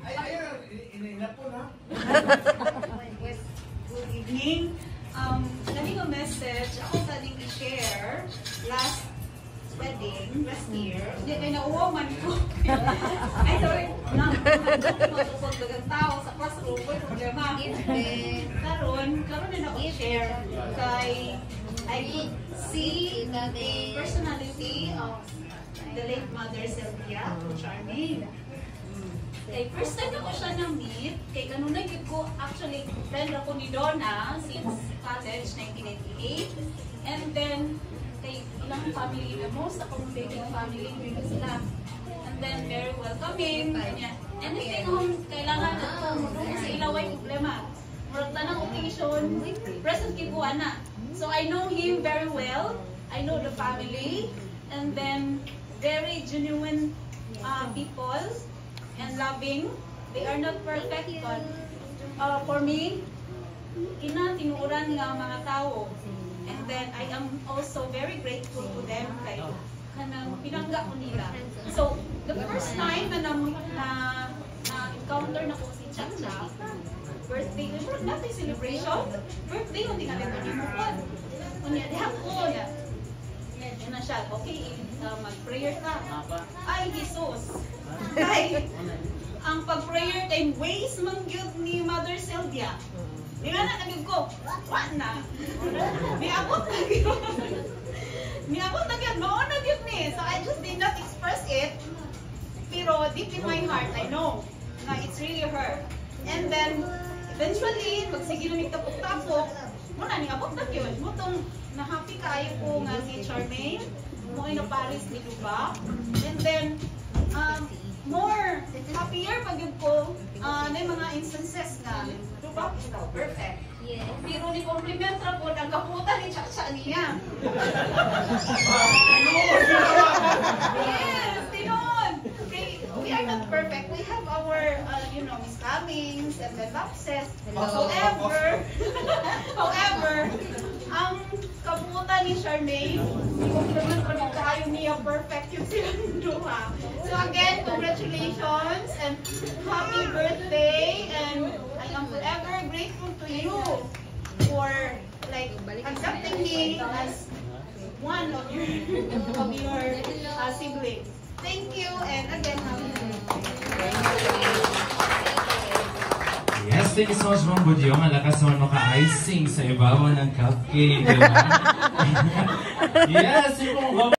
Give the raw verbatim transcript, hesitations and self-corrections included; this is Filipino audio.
Ay, ay, inina po na. Good evening. Um, Galing a message. Ako galing i-share last wedding, last year. Hindi kayo nauwaw man ko. Ay, sorry. Nagtutupag dagang tao sa classroom ko. Problema. Karon, karon na ako i-share kay I could see the personality of the late Mother Sylvia Charmaine. Kay first time ako siya na-meet, kay kanunay ko, actually, friend ako ni Donna since college, nineteen ninety-eight. And then, kay ilang family, the most accommodating family, dito sila. And then, very welcoming. Kanya, anything kung kailangan ako, sa ilaway problema. Murag na ng occasion, present kibuan na. So, I know him very well. I know the family. And then, very genuine uh, people. And loving. They are not perfect, but uh, for me, kinatinuran nga mga tao. And then I am also very grateful to them kay kanang pinangga ko nila. So the first time na na, na, na encounter na ko si Chacha, birthday, natin celebration, birthday hindi nga nito ni mo po. Kunya diha ko na. Yan na siya. Okay, uh, mag-prayer ka. Ay, Jesus. Kay, ang pag-prayer kay ways mangyud ni Mother Sylvia. Di nga na naging ko, what na? Niabot na yun. Niabot na yun. Noon na yun ni. So I just did not express it. Pero deep in my heart, I know na it's really her. And then, eventually, pag sige na nagtapok-tapok, muna, niabot na yun. Mutong na-happy kayo ko nga si Charmaine. Mo ay na-Paris ni Duba. And then, um, more happier pag yun ko uh, na mga instances na Duba, ikaw, perfect. Yes. Pero ni compliment ra po, ang kaputan ni Chacha niya. Yes, tinon. Okay, we are not perfect. We have our, uh, you know, miscomings and then lapses. However, however, ang kaputan ni Charmaine, i-compliment pa rin kayo niya, perfect yung silang duha. So again, congratulations and happy birthday, and I am forever grateful to you for like accepting me as one of your of your uh, siblings. Thank you, and again, happy birthday. Yes, thank you so much, Ma'am Budyong. Ang lakas naman maka-icing sa ibabaw ng cupcake. Diba? Yes, yung